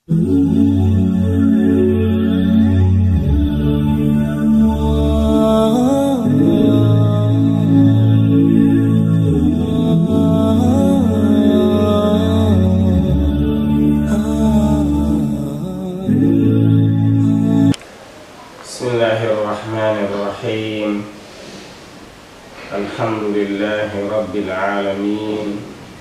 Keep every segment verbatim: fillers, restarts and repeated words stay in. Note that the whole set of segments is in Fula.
Bismillahirrahmanirrahim. Alhamdulillahi rabbil alamin.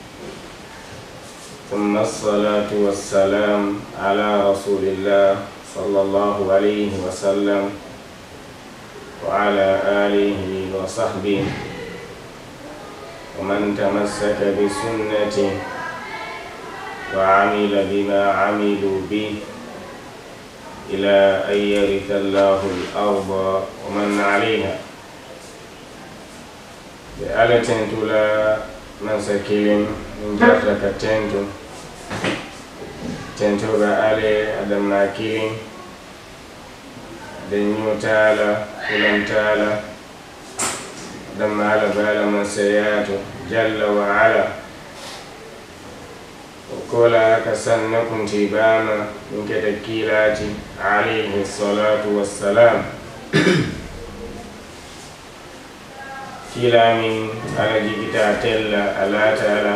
Thumma as-salatu was-salam ala rasulillah sallallahu alaihi wasallam wa ala alihi wa sahbihi wa man tamassaka bi sunnati wa amila bima amilu bihi ila an yaritha Allahu al-arda wa man 'alayha. Be ala tentula man sakilin min jarta ka tentu tentu ga ale adam na kilin den nyutala kulan tala adam ala bala man sayatu jalla wa ala وكولا كسنكم تبانا من كتكيلات عليه الصلاة والسلام كلا من على جيكتا تلا ألا تلا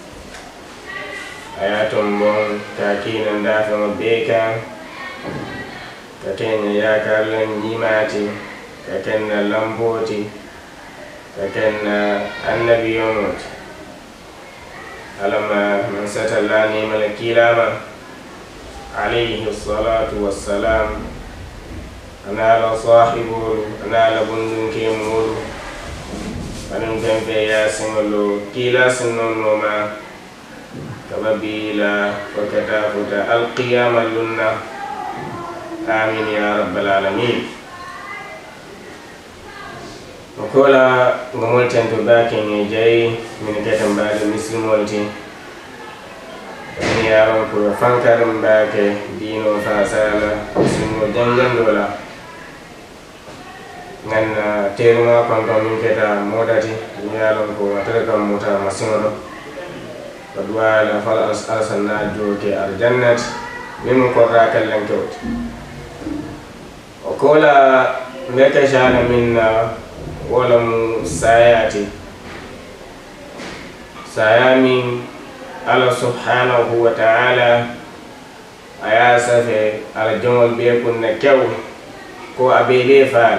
آياتهم بون كاكينا دافع بيكا كاكينا ياكا لنجيماتي كاكينا لمبوتي كاكينا النبي يموت alama man satallani malakilama alayhi salatu wassalam anala sahibulu anala bundun kemulu anun kempe yasimulu kila sinnonoma kababila wakata futa alqiyama lunna amin ya rabbal alamin. Wakola ngomol tento bakin ya jai min ketan bada muslim walti ni yaron ko fankaram bake dino fasala muslim jangan dola nganna terma panto min keta modati ni yaron ko atarka mota masino badwa la fal asanna joke aljannat min ko rakallan kewt wakola meka shana minna ولم سياتي سيامي الله سبحانه وتعالى أيا سفي على جمل بيكون نكو كو أبيدي فعل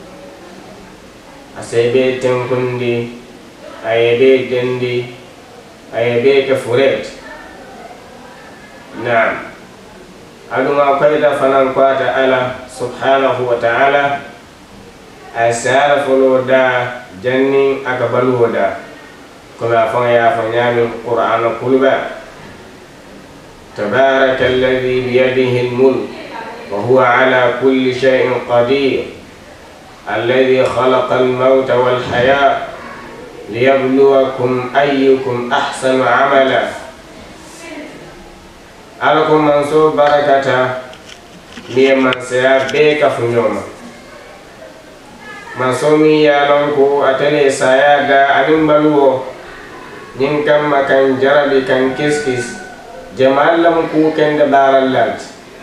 أسيبي تنكندي أيبي جندي أيبي كفريت. نعم أدوما قيدا فنان قوات الله سبحانه وتعالى asara folo da janni aka baluwo da kuma fon ya fon yami qur'ana kulba tabaraka alladhi bi yadihi al-mulk wa huwa ala kulli shay'in qadir alladhi khalaqa al-mauta wal hayata liyabluwakum ayyukum ahsanu amala. Alakum manso barakata liman saya be ka funyoma masomi yalon ko atele saya da anin baluwo nin kam makan jarabi kan kiskis jamal lam ku ken da barallat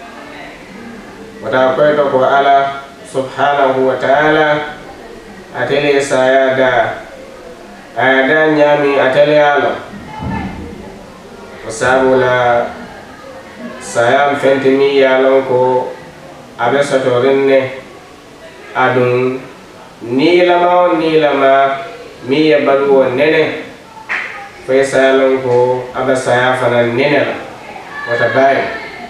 wata ko to ko ala subhanahu wa ta'ala atele saya da ada nyami atele ala wasabula saya fentimi yalon ko abe sotorinne adun ni lama ni lama mi ya baluwo nene fay salon ko aba saya fana nene la wata bay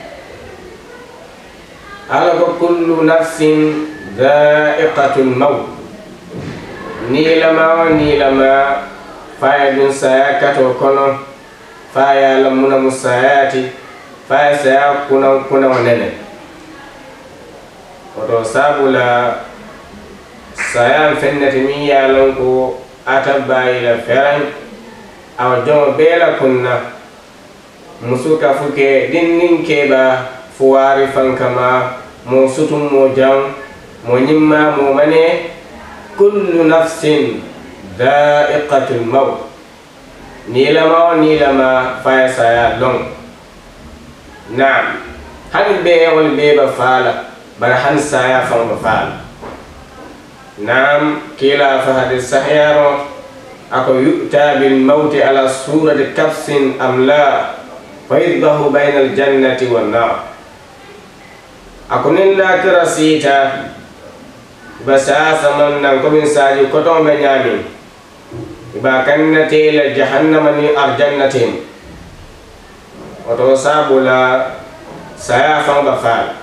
ala ko kullu nafsin dha'iqatul maut ni lama ni lama fay dun saya kato kono faya lamuna musayati faya saya kuna kuna nene wato sabula saya fennati mi yalon ko atabba ila feran aw jomo bela kunna musuka fuke dinnin keba fuwari fankama mo sutum mo jam mo nyimma mo mane kullu nafsin dha'iqatul maut nilama nilama faya saya long. Naam han be wal be ba fala bar han saya fa ba fala nam kila fa hadis sahyaro ako yu'ta bil maut ala surati kafsin am la fa yadhahu bayna al jannati wan nar ako ninda kira sita basa saman nan ko min saji ko to be nyami ba kannati la jahannama ni arjannatin oto sabula saya fa ba fala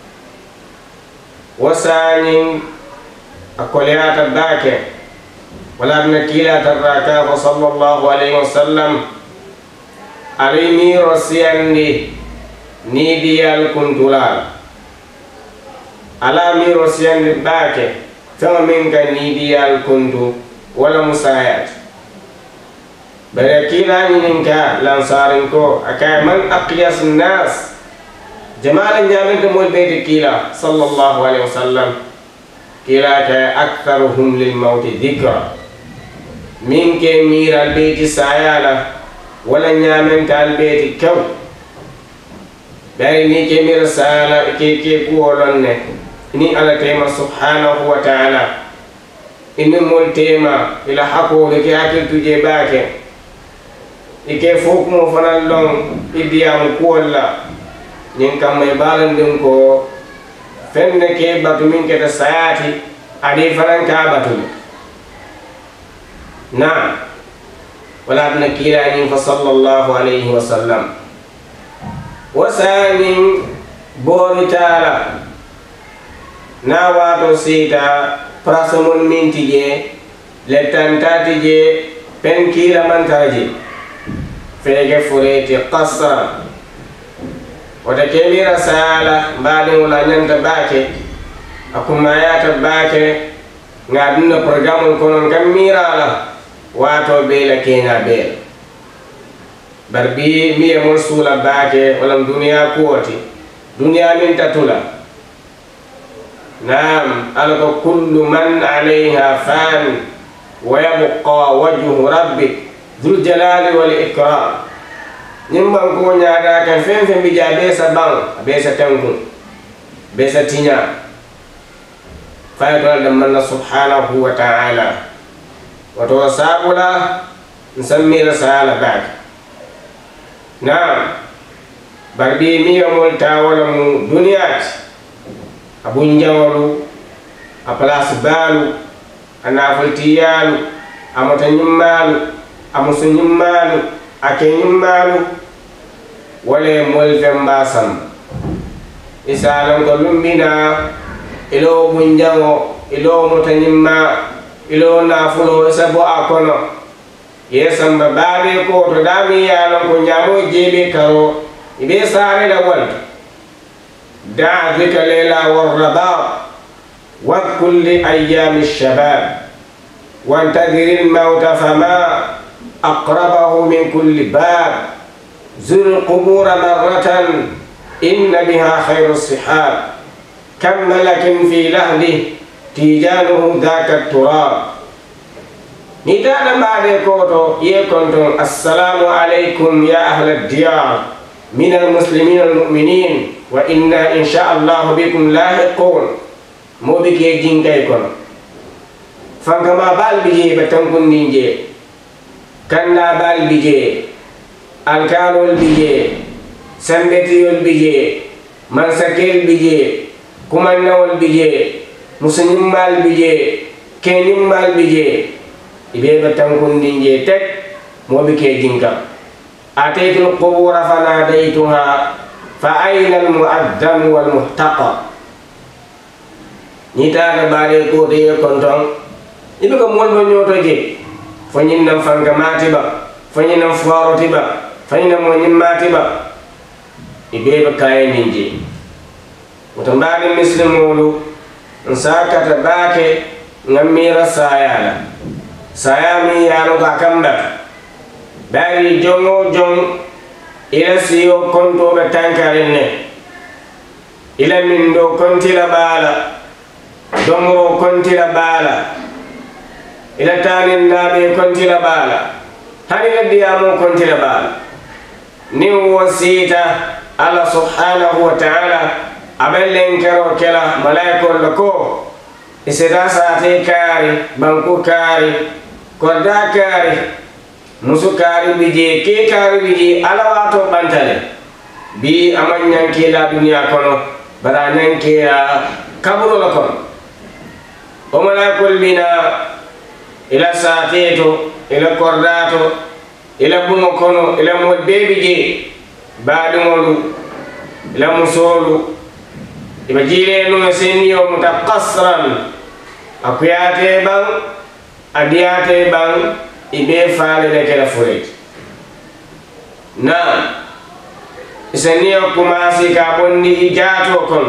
wasani akoliyata bake wala nakila taraka sallallahu alaihi wasallam alimi rosiyandi ni diyal kuntulal ala mi rosiyandi bake fama minka ni diyal kuntu wala musayat bare kila ninka lansarin ko akay man aqyas nas jamal nyamin ko mol be kila sallallahu alaihi wasallam kila ka aktharuhum lil maut dhikra min ke mira beeti sayala wala nyamen tal beeti kaw bari ni ke mira sayala ke ke ko wolonne ni ala tema subhanahu wa ta'ala inni mol tema ila hako ke akil tuje baake ike fok mo fanal long idiyam ko wala nin kam may balan din ko fenne ke batu min ke ta sayati adi fanan ka batu na wala ibn kilani fa sallallahu alayhi wa sallam wasani boritala na wato sita prasamon mintije le tantatije pen kila mantaje fege fureti qasra wata kemira sala mbali wala nyanta bake akuma yata bake ngaduna programul konon kam mirala wato bela kenya bel barbi miye mol sula bake wala dunia kuoti dunia min tatula nam alaka kullu man alayha fan wa yabqa wajhu rabbik dhul jalali wal ikram nimman ko nyaada ka fen fen bi jabe sa bang be sa tankun be sa tinya fa ko dum man subhanahu wa ta'ala wa tawasabula nsammi rasala bak na barbi mi yamul tawala mu duniyat abun jawalu aplas balu anafultiyalu amotanyimmalu amusunyimmalu akenyimmalu wale molfem basam isalan ko lumbina ilo bunjango ilo motanyimma ilo nafulo sabo akono yesam bababe ko to dami yalon ko nyamo jebe karo ibe sare da wal da zika lela warraba wa kulli ayyam ash-shabab وانتظر الموت فما أقربه من كل باب زر القبور مرة إن بها خير الصحاب كم ملك في لهده تيجانه ذاك التراب ندانا بعد كوتو يكونتم السلام عليكم يا أهل الديار من المسلمين المؤمنين وإنا إن شاء الله بكم لاحقون مو بكي جنكيكم fangama bal bije batankun ninje kanda bal bije alkanol bije sambetiyol bije mansakel bije kumannawol bije musinimmal bije kenimmal bije ibe batankun ninje tek mobi ke jinka ataytul qubura fanadaytuha fa ayna al mu'addam wal muhtaqa nita bare ko de kontong ibe ko mon mo nyoto je fanyin nam fanga matiba fanyin nam fuaro tiba fanyin nam mo matiba ibe ba kay ninje mutambani muslimulu nsaka tabake ngamira sayala sayami yalo ka kamba bari jongo jong ila siyo konto be tankarenne ila min do kontila bala dongo kontila bala ila tanin nabe kontila bala hani la diyamo kontila bala ni wasita Allah subhanahu wa ta'ala abellen kero kela malaikol lako isida sate kari banku kari kodda kari musu kari bije ke kari bije ala wato bantale bi amanyan kila dunya kono baranan kila kaburo lako o malaikol bina ila sate to ila kordato ila bumo kono ila mo bebije baadumolu ila musolu iba jilenu seniyo mutaqassiran akuyate bang adiyate bang ibe faale de kala furet na seniyo kumasi ka bonni ijato kono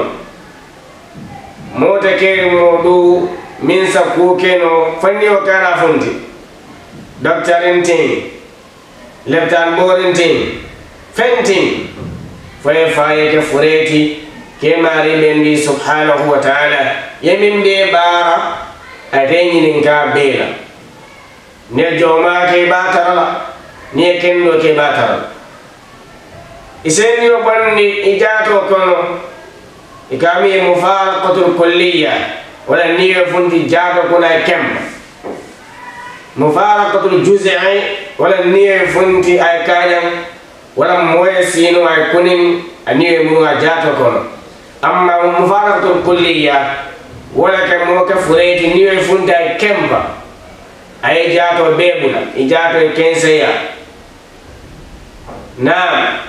mota ke modu min sa ku keno fanniyo kana funti doctorin tin leptan borin tin fentin foye faye ke fureti ke mari bendi subhanahu wa ta'ala yemin be bara atenyi ninka bela ne joma ke batara ne kendo ke batara iseni o bandi ijato kono ikami mufaraqatul kulliyya wala niyo fundi jato kuna kemba mufaraqatul juz'i wala niyo fundi ay kanyam wala moye sino ay kunin aniye mu ajato kono amma mufaraqatul kulliyya wala ka mo ka fureti niwe funda kemba ay jato bebula ijato kenseya na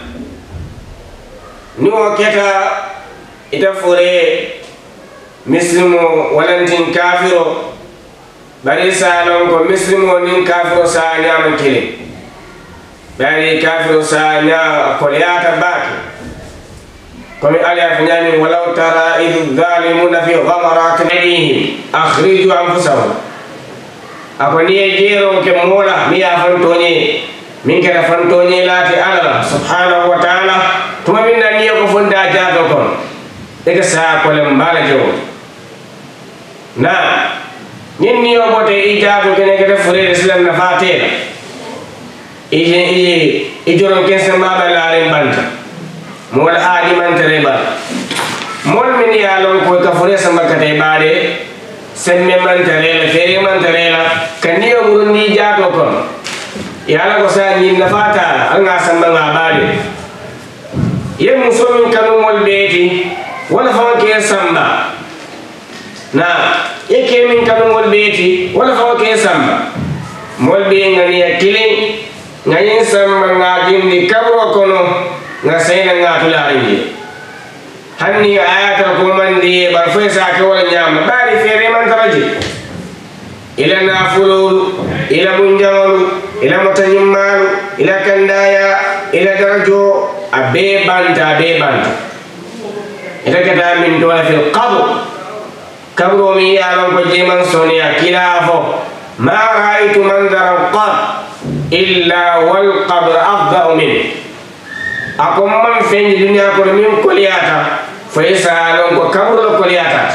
niwo keta ita fure muslimo walantin kafiro bari salon ko muslimo nin kafiro sa nyama kile bari kafiru sanya koliyata baki komi ali afnyani walau tara idh zalimuna fi ghamaratin aydihim akhriju anfusahum akoni jero ke mola mi afantonye min kala fantonye lati Allah subhanahu wa ta'ala tuma minna niyo ko funda jato kon ega sa ko lem bala jowo na nin niyo bote ijato kene kete fure islam na fatela ije ije ijoron kese maba laaren banta mol aadi mantere ba mol min ya lon ko ka fure sama kate baade semme mantere la fere mantere la kaniyo murundi jato ko yala ko sa nyin na fata anga samba nga baade ye musomin kanu mol beeti wala fa ke samba na ye ke min kanu mol beeti wala fa ke samba mol be ngani ya kilin ngayin samba ngajin di kabro kono ngasena ngatulari hanni ayata ko mandi bar fesa ke wala nyama bari fere man taraji ila nafulu ila bunjalu ila mutanyimmalu ila kandaya ila darajo abe banta abe banta ila kada min dola fil qabr kabro mi yalon ko jeman sonia kilafo ma raitu manzaran qad illa wal qabr afdau min akom man feñ dunya ko min koliyata faysa lon ko kabro koliyata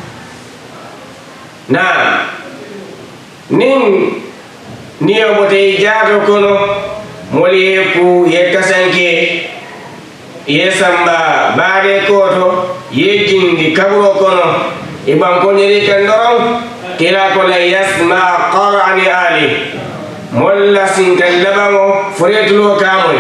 na nin niyo bote jato kono moli ku ye kasanke ye samba baade koto ye jindi kabro kono iban ko nyeri kandoron kila ko la yasma qara'ani ali molla sinkan labamo furetulo kamoy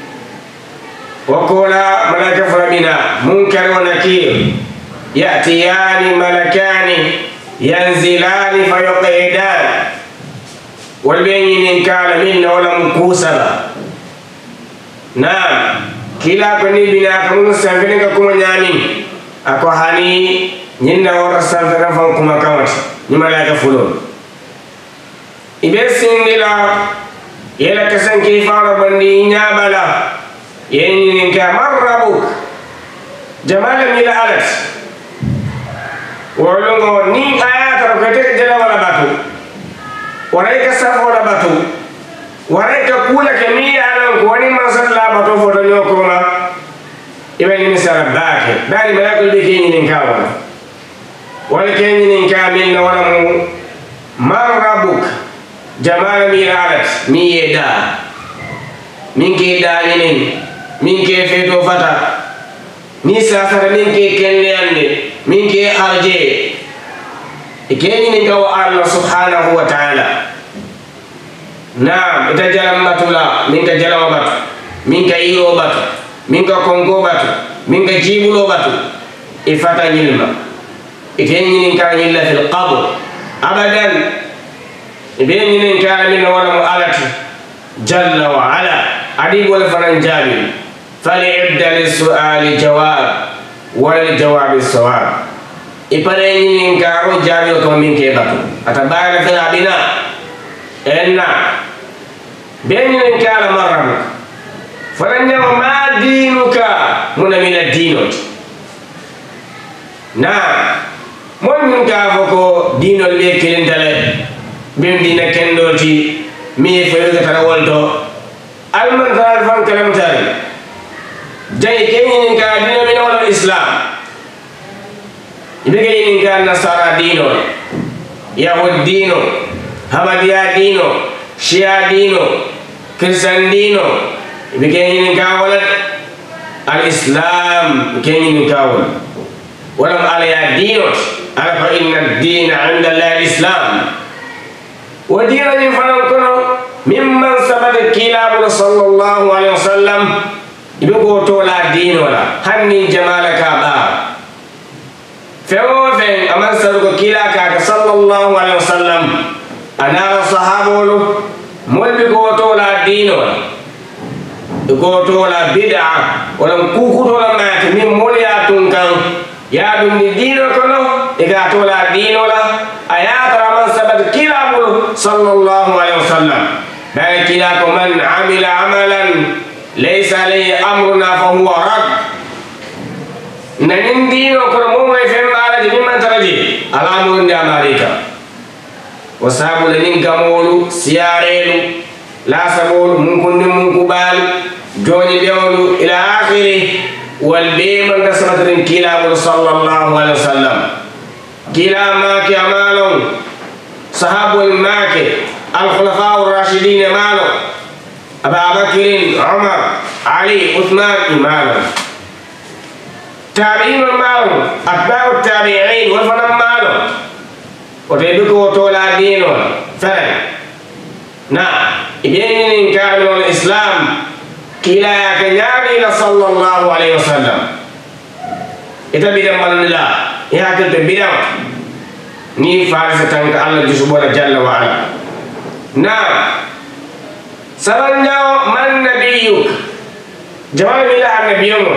wakola malaka farabina munkar wa nakir ya'tiyani malakani yanzilani fayuqidan walbaynin kala minna wala mukusaba na kila ko ni bina ko sanfene ka kuma nyami ako hani nyinda wara sanfene fa kuma kawati ni malaka fulo ibe sindila yela kasan ki fara bandi nyabala yeni ka marrabuk jamala mila alat wolongo ni ayata ko te jela wala batu waray ka safo wala batu waray ka kula ke mi alan ko ni masalla batu foto nyoko ma ibe ni misala baake dali malakul be ke ni kawa wala ke ni ka min wala mu marrabuk jamala mi alat mi yeda min ke dalinin min ke feto fata ni sasara min ke kenneyande min ke arje e keñinin kawo Allah subhanahu wa ta'ala. Naam, ita jalam batula min ka jalama batu min ka iro batu min ka kongo batu min ka jibulo batu ifata ñilma ite ñinin ka ñilla fil qabr abadan ibe ñinin ka min wala mu alati jalla wa ala adi wala fanan jabi fali ibda lis su'ali jawab wala li jawabi sawab ipare ñinin ka ro jabi ko min ke batu ata bayna fi abina enna بين كان مرة فلن ما دينك من من الدين نعم من كافكو دين اللي كلن تله بين دين كندوتي مي فيرك تراولتو المن ترى فان كلام تاري جاي كين كان دين من ولا الإسلام يبقى إن كان نصارى دينه يهود دينه همديا دينه Shia dino, Kristen dino, bikin kawalan al-Islam bikin kawalan. Walam alaya dino, alfa inna dina anda la Islam. Wadina ni fanan kono mimman sabata kilabul sallallahu alaihi wasallam ibu ko to la dino la hanni jamalaka ba. Fewo fe aman sarugo kilaka sallallahu alaihi wasallam. Ana sahabolu molbi ko tola dino ko tola bid'a wala kuku tola mate min molya tun kan ya dum ni dino kono e ga tola dino la ayata man sabat kilabul sallallahu alaihi wasallam ba kila ko man amila amalan laysa alayhi amruna fa huwa rad nanin dino kono mo may fembara di man taraji alamu ndi amarika wasabu lenin gamolu siyarelu lasabolu munkunni munkubalu joni bewlu ila akhiri wal beman kasratrin kilabul sallallahu alaihi wasallam kila ma ki amalon sahabul make al khulafa ar rashidin malo Abu Bakr Umar Ali Uthman imalo tabi'in malo atba'u tabi'in wal fanam malo ote duko tola dino fere na ibeni kanu islam kila ya kenyari la sallallahu alaihi wasallam ita bidam malila ya ke bidam ni farisa tanka Allah subhanahu jalla wa ala na saranja man nabiyuk jawab bila nabiyumut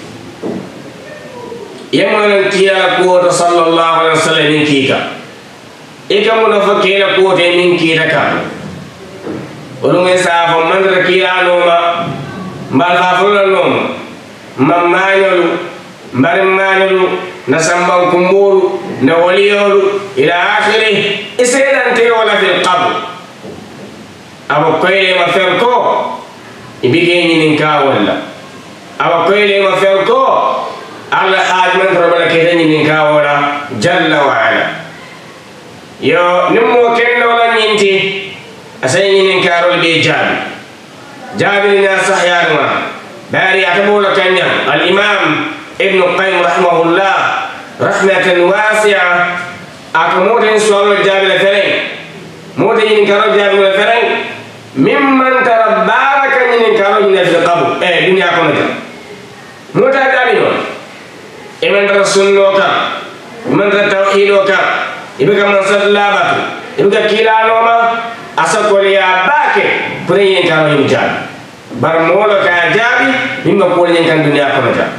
yamman tiya ko sallallahu alaihi wasallam kika ika muna fakira ko te min kira ka ulunga sa fo mandra kira no ma mbal fa fulan no ma mañolu mbar mañolu na samban kumbulu na waliyolu ila akhiri isedan te wala fil qabr abo koyle ma fer ko ibige ni nin ka wala abo koyle ma fer ko alla ajman robala ke ni nin ka wala jalla wa ala yo nimmo kenno wala nyinti asay nyinin karol be jabi jabi na sahyarma bari atabola kanya al imam ibn qayyim rahimahullah rahmatan wasi'a akamoten suwalo jabi la fereng mote nyinin karol jabi la fereng mimman tarabbaka nyinin karol min fil qabr eh dunya kono ta mota jabi no iman rasulullah ka man tawhido ka ibuka mansallabatu ibuka kila noma asakole ya bake pure yen kan yin jabi bar molo ka jabi mimma ko yen kan dunya ko mata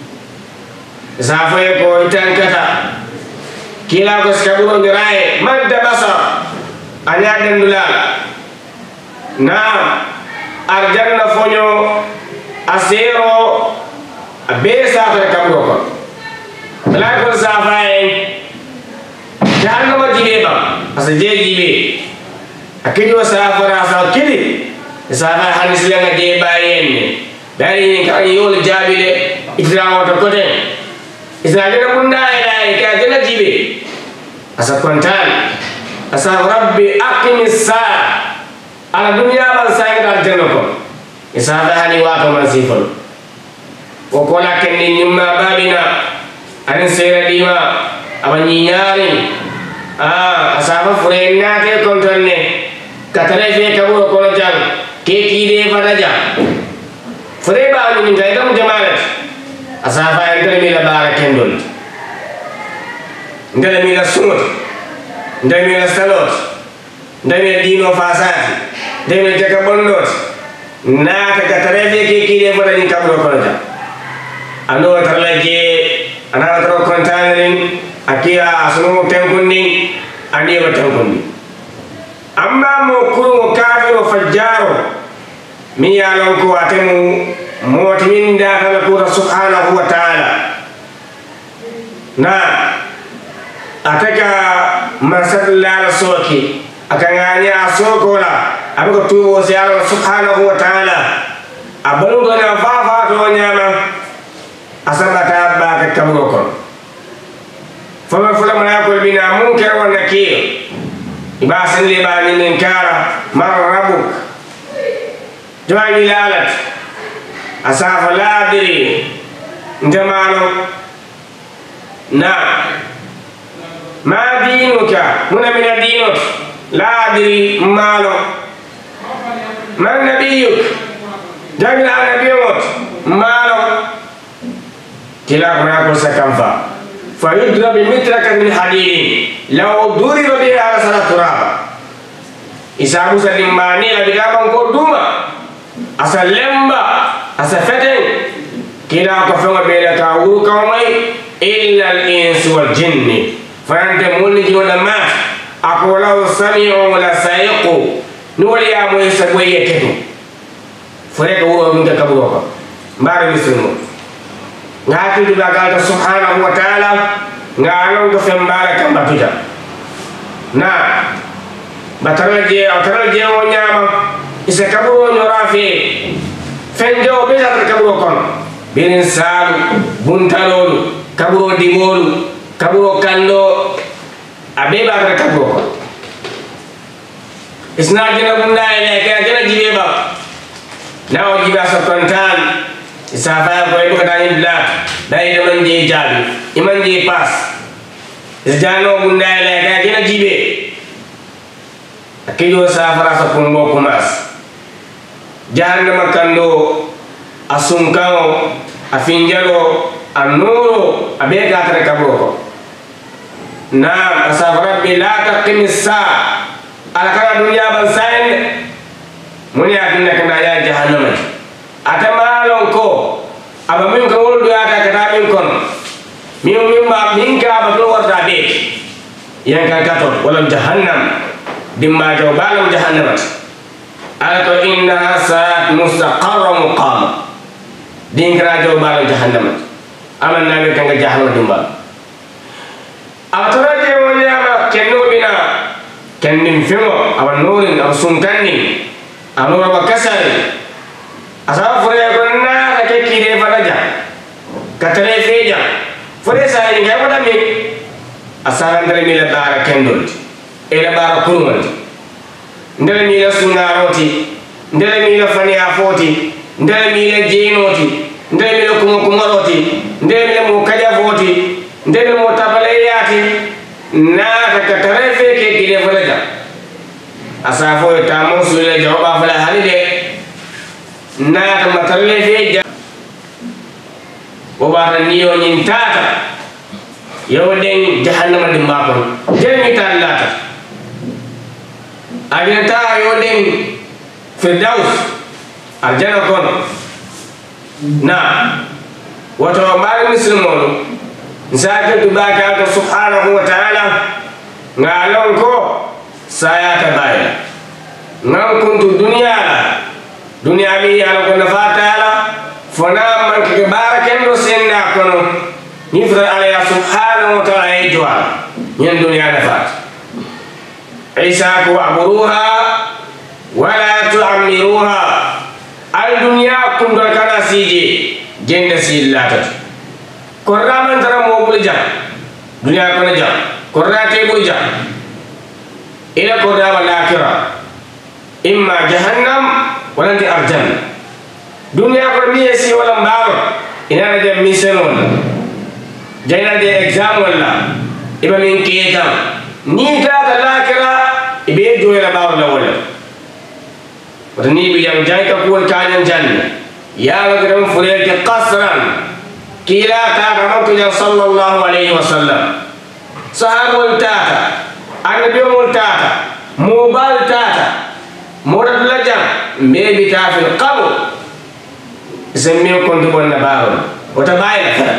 zafaye ko itan kata kila ko skaburo ngiraye madda basar anya dandula na arjanna fonyo asero abesa ta kaburo ko bala ko zafaye jahannama jibe ba asa je jibe akinyo safara sa kili safa hanis lenga je bayenne dari ni kan yol jabile idrawo to kote israila bunda ila ka jena jibe asa kontan asa rabbi aqimis sa ala dunya ban sa ga dar jeno ko isafa hani wa to masifal o kola kendi nyimma babina anin sera dima abani nyari ah asafa furena te kontonne katare fe kaburo kono jang ke kide fadaja fure ba ni ngai dam jamalat asafa entre mi la bara kendol ndale mi la sunut ndale mi la salot ndale mi dino fasati ndale mi jaka bondot na ta katare fe ke kide fadaja kaburo kono jang ando tarlaje ana tro kontanin akia asunu tenkunni andi wa tenkunni amma mo kuru kafiru fajjaro mi yalon ko atemu motimin da kala ko subhanahu wa ta'ala na ataka masallala soki akanganya sokola abiko tuwo si Allah subhanahu wa ta'ala abalu dona fafa to nyama asabata ba ka kamgo ko fama fula mana ko bina munkar wa nakir ibasan li ba ni inkara mar rabbuk jawai lalat asafa la adri ndamalo na ma dinuka muna min dinuk la adri malo man nabiyuk jamila nabiyuk malo kila kuna ko sakamfa fayudra bi mitraka min hadidin law duriba bi ala sala turaba isabu salimani la bigaba ko duma asa lemba asa feten kila ko fenga be la ka wuru ka may illa al ins wal jinni fante mulni jona ma akola sami'u la sayiqu nuwali ya mo isa boye ketu fure ko wo mun ka kaburo ko mbare muslimu ngati di bagal subhanahu wa ta'ala ngalo ko fembara kam batuja na bataraje ataraje o nyama isa kaburo nyorafi fenjo be sa kaburo kon binin salu buntalolu kaburo digolu kaburo kando abe ba kaburo kon isna jina bunda ile ka jina jibe ba nawo jiba sa kontan isafa ko ibu kadani bla dai da manje jabi imanje pas isjano bunda ile ka jina jibe akijo safara sa kumbo kumas jahannama kando asunkao afinjalo annuru abega tare kaboko na asafara bila taqimisa alakana dunia bansain muni adina kana ya jahannama atamalon ko aba min ko wol do ata kata min kon min min ba min ka ba do warta be yan kan kato wala jahannam dimma jaw balam jahannama ala innaha sa'at mustaqarra muqama dingra jaw balam jahannama aman nabe kan jahannama dimba atara je wonyama kenno bina kennim fimo awan nurin aw sunkanni anura ba kasari asa fure ko na ka ke kire fadaja katare feja fure sa ni ga wada mi asa ndere mi la bara kendol e la bara kurumal ndere mi la sunaroti ndere mi la fani afoti ndere mi la jenoti ndere mi la kuma kumaroti ndere mi la mo kaja foti ndere mo tabale yati na ka katare fe ke kire fadaja asa fo ta mo sule jawaba fala halide na ta matalle feja o ba niyo nyin tata yo den jahannama di mbakon jeni tallata agenta yo den firdaus arjana kon na wato mari muslimolu nsaka tubaka to subhanahu wa ta'ala ngalon ko saya tabaya ngam kuntu dunya la dunya mi ala ko nafatala fona man ke baraken do senna kono ni fra ala subhanahu wa ta'ala ejwa nyen dunya nafat isa ko aburuha wala tu'ammiruha al dunya kun do kana sije jenda sillatat korraman tara mo bulja dunya kono jam korrate bulja ila korra wal akhirah imma jahannam wala di arjan dunya ko mi si wala mbaro ina je mission wala jayna je exam wala iba min kiyeta ni ta ta lakira ibe joyla bawla wala wata ni bi jam jayka ko kanyan janna ya lagram fulel ke qasran kila ta ramatu ya sallallahu alaihi wasallam sahabul tata annabi mul tata mobile tata morat lajam maybe ta fil qabr semmi ko ndo bonna bawo wata bayla fa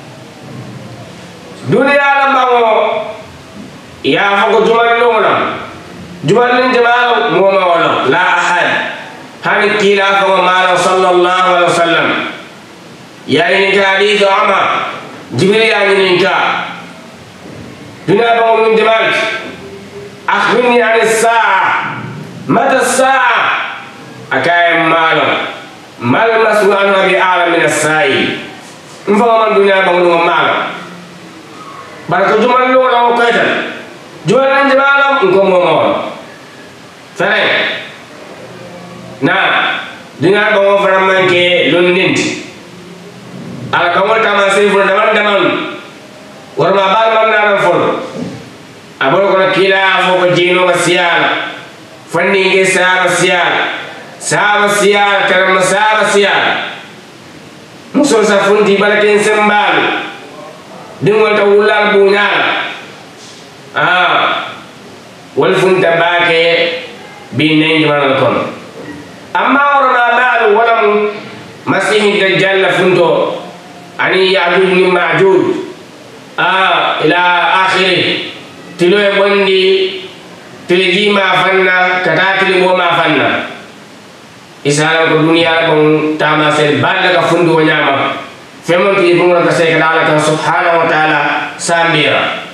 dunia la bango ya fa ko jumal lona jumal len jamaal mo ma wala la ahad hani kila fa ma sallallahu alaihi wasallam ya ini hadis ama jibril ya ini ka dunia bango min jamaal akhbirni an as-sa'a mata as-sa'a akay malo mal mas'ul an bi a'lam min as-sa'i mfa man dunia bango no malo baraka jumal lo la ko tan jumal nan jamalam ko mo mo fere na dina ko fara manke londinti ala kamol tama sey fu daman daman warma bal man na fol abol ko kila fo ko jino ga siyala fanni ge sara siyala sara siyala karam sara siyala muso sa fundi balaken sembal dingol ta wulal bunyala ah wal funta baake bi nengi man kon amma warna bal walam masih dajjal funto ani yajuj ni majuj ah ila akhir tilo e bondi tilji ma fanna kata tili ma fanna isala ko dunia bon tama sel balla ka fundo nyama femon ti bunga ka sey kala kan subhanahu wa ta'ala samira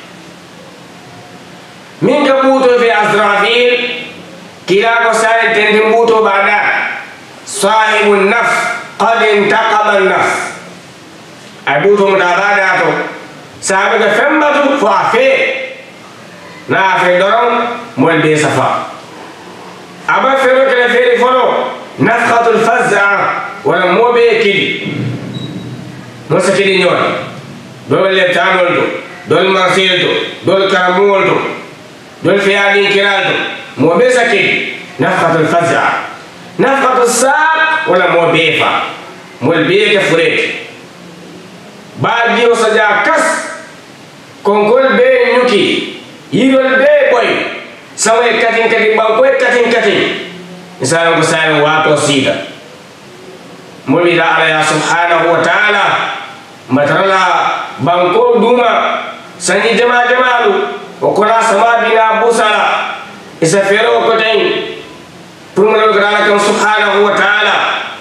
min ka buto fi azrafil kila ko sey tendi buto bada sahibun nafs qad intaqama an-nafs ay buto mudabada to sabe ka fembatu fo afe na afe doron mo be safa aba fero kala feri folo nafqatul faz'a wala mo be kidi nosa kidi ñoon dol le tanol do dol marsil do dol karamol do dol fiadi kiral do mo be sakidi nafqatul faz'a nafqatul saq wala mo be fa mo be ka furet ba dio saja kas konkol be ñuki yirol be boy sawe katin katin ba ko katin katin misalan ko sayen wato sida mo mi da ala subhanahu wa ta'ala matrala banko duma sanji jama jamalu o kola sama bina busala isa fero ko tay pumalo grala kan subhanahu wa ta'ala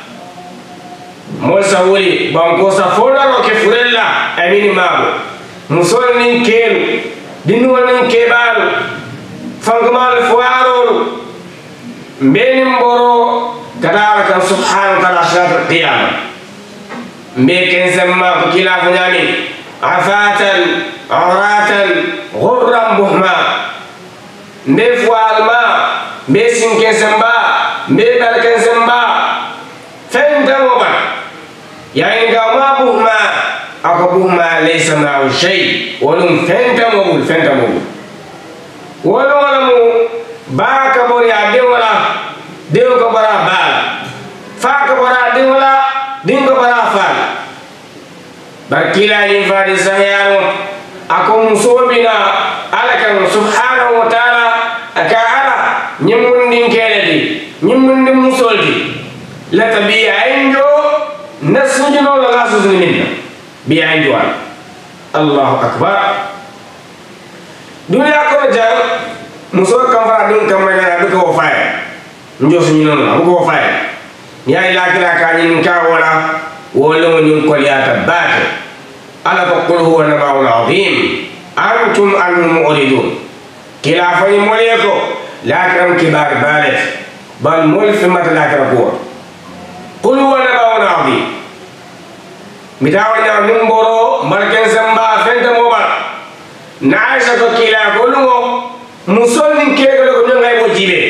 mo sawuli banko sa fonaro ke furella amini mago musol nin kelu dinu nin kebalu fangmal fuaro mbenim boro kadara kan subhanahu wa ta'ala shar qiyamah meken semma ko kila ko nyami afatan awratan ghurran buhma mbe fualma mbe sinken semba mbe balken semba fenta moba ya inga ma buhma ako buhma laysa ma'u shay walum fenta mobul fenta mobul wala wala mu ba ka bori ade wala de ko bara bal fa ka bara de wala dingo bara fa barkila ni fadi sahiyaro ako musobina alakan subhanahu wa ta'ala aka ala nyimundin keledi nyimundin musoldi la tabi'a injo nasujino la gasu minna bi injo Allahu akbar dunia ko jar muso kam fara dun kam na du ko fay njo suñu non ko fay yaay la kila ka ni ka wala wala ñu ko liata baake ala ko qul huwa nabaul azim antum anhum muridun kila fay molé ko la kam kibar balet bal mol fi mat la ka ko qul huwa nabaul azim mitawa nya nimboro marken samba fenta mobal na aisha ko kila ko lumo musol nin kegolo ko ngay mo jibe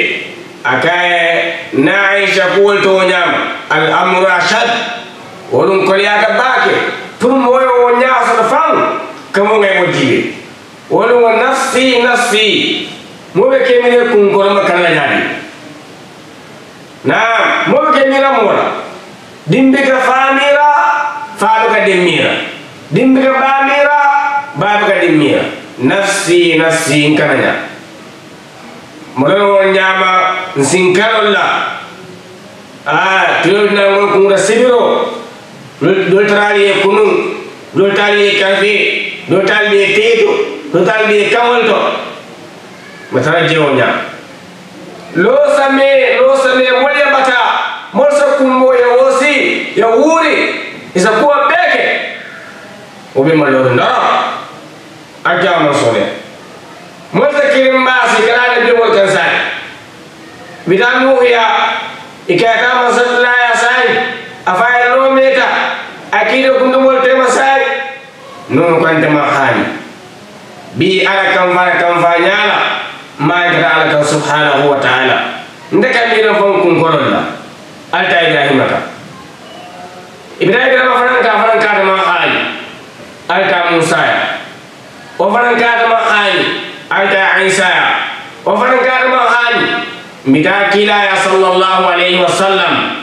akaye na aisha ko to nyam al amru ashad wolum ko liaka baake bake pour moyo wo nyaasa fam kamo ngay mo jibe wala wa nafsi nafsi mo be kemine kun ko ma kala jadi na mo be kemira mola dimbe ka famira faadu ka demira dimbe ka bamira babu ka demira nafsi nafsi kananya mo do nyama sinkalolla ah tuyo na ngol ko rasibiro do trali kunu do tali kafe do tali teto do tali kamolto matara jewonya lo same lo same mole bata molso kumbo ya wosi ya wuri isa kuwa beke obe malo ndara aja mo sole molso kirimba si kana be mol kansai bidanu ya ikata masalla ya sai afaya no meta akido kundu mol tema sai no kan tema khani bi ala kam fara kam fa nyala ma kata ala kan subhanahu wa ta'ala ndaka mira fon kun korolla alta ibrahim ka ibrahim ma faran ka faran ka ma khani alta musa ya o faran ka ma khani alta isa ya o faran ka ma khani mita kila ya sallallahu alaihi wasallam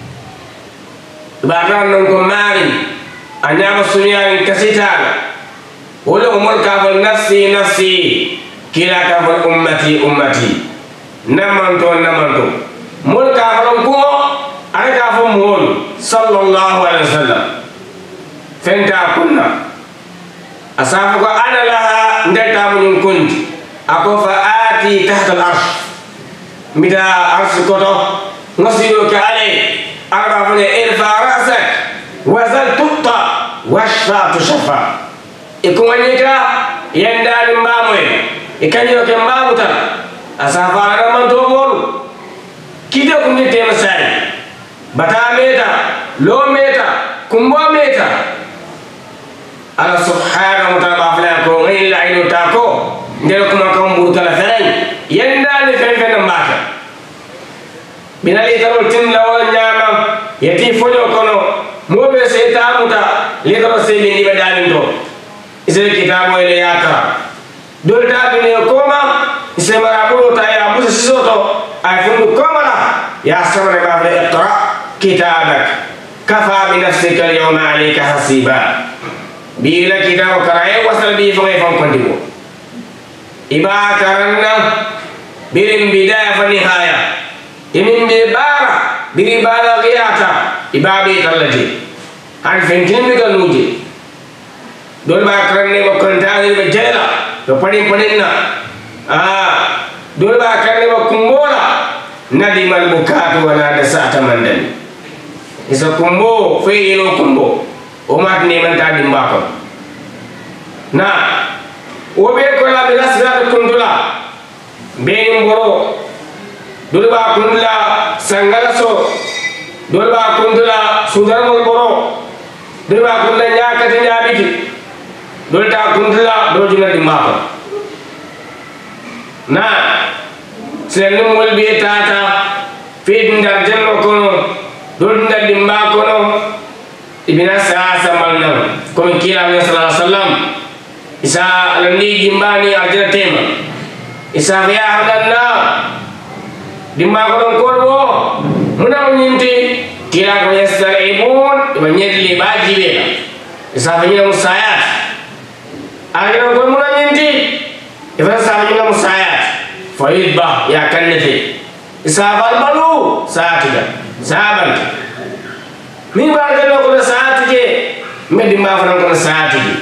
baran non ko mari anyama sunyani kasitala wala umur ka fal nafsi nafsi kila ka fal ummati ummati namanto namanto mul ka fal ko ay ka fal mul sallallahu alaihi wasallam fenta kunna asafu ko ana laha ndata mun kunti ako fa ati tahta al-arsh mida arsh koto ngasido ka ale arba fane irfa rasak wazal tutta washfa tushfa ikumanyika yendani mbamwe ikanyo ke mbamuta asafara man to molu kide kunni tema sai bata meta lo meta kumbo meta ala subhanahu wa ta'ala fala ko ngai la ino ta ko ngel kuma ko mburu kala feray yendani fen fen mbaka binali tarol tin lawa nyama yati fojo kono mobe se tamuta le ko se ni be dalin to ise kitabo ile yaka dol ta bine koma ise marabulo ta ya musa sisoto ay fundu koma la ya sabare ba le iqra kitabak kafa bi nafsika al yawma alayka hasiba bila kitabo karaye wasal bi fo fon kondigo iba karanna birim bidaya fa nihaya imin bi bara biri bara ghiyata ibabi tallati han fentin mi galuji dol ba karanne ba kontani be jela do padin padinna ah dol ba karanne ba kumbola nadi mal bukatu wala da sa'ata mandani isa kumbo fe yelo kumbo o mat ne man ta dimba ko na o be ko la be lasra kundula be ngoro dol ba kundula sangala so dol ba kundula sudar mo boro dol ba kundula nyakati nyabiti dol ta kundula do jina dimba ko na senum wol be tata fe ndar janno kono dol ndar dimba kono ibina sa samalna ko kila sallallahu alaihi wasallam isa alani jimbani arjana tema isa ya hadanna dimba ko ko muna nyinti kila ko yasar ibun ibanyeli baji bela isa fanya musayat agana ko muna nyinti ifa sa fanya musayat faid ba ya kannati isa balbalu saatiga saban mi ba gano ko saatige me dimba fana ko saatige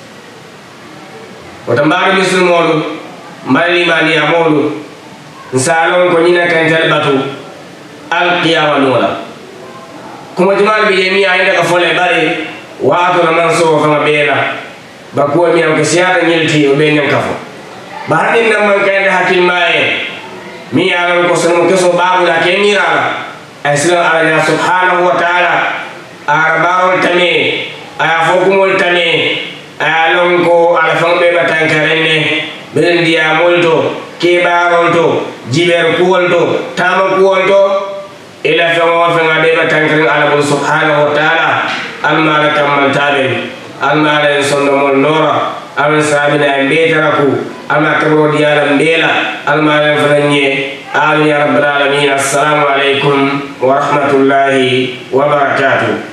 wata mbaru misul modu mbali mani amodu nsalon ko nyina kan talbatu al qiyama nula kuma jumal bi yemi ayda ka fole bari wa to man so fama bela ba ko mi am ko siata nyilti o be nyam kafo ba hanin nam man kayda hakil maye mi yalan ko sono keso babu la ke mirala asla ala subhanahu wa ta'ala arba'ul tami aya fokumul tami alon ko ala fambe batankarenne ben dia molto ke barolto jiber kuolto tama kuolto ila fama fama be batankaren ala subhanahu wa ta'ala almala kammantalen almala en sondomol nora aman sabina en betaraku alma kabro diyalam bela almala en fananye amin ya rabbal alamin. Assalamu alaikum wa rahmatullahi wa barakatuh.